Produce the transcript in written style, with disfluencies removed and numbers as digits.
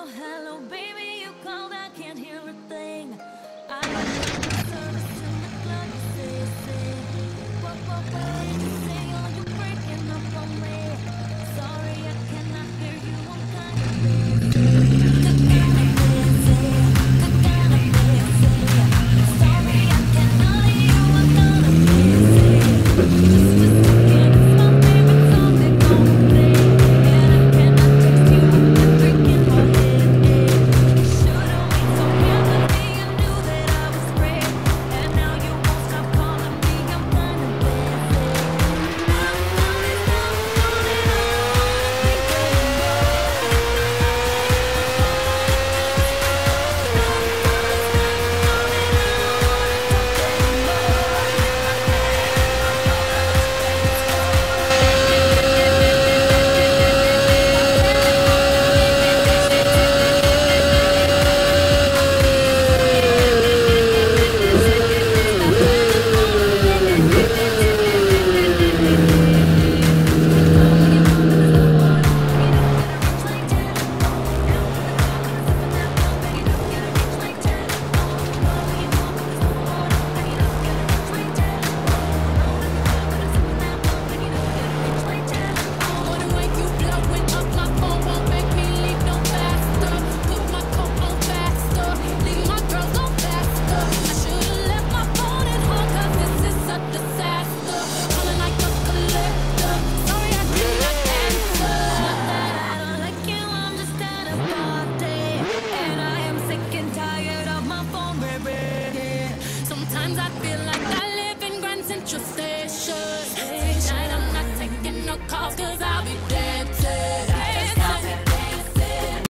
Hello, hello, baby, you called, I can't hear a thing. I'm in the service in the club, say. What did you say? Oh, you're breaking up on me. Sorry, I cannot hear you, I'm kinda busy. Sorry, I cannot hear you, I'm kinda busy. Just a second, it's my favorite song they're gonna play. And I cannot text you with the freak in my head. Should've been so carefully, you knew that I was great. And now you won't stop calling me, I'm kinda busy. I'm calling, stop calling, I don't wanna think anymore. Sometimes I feel like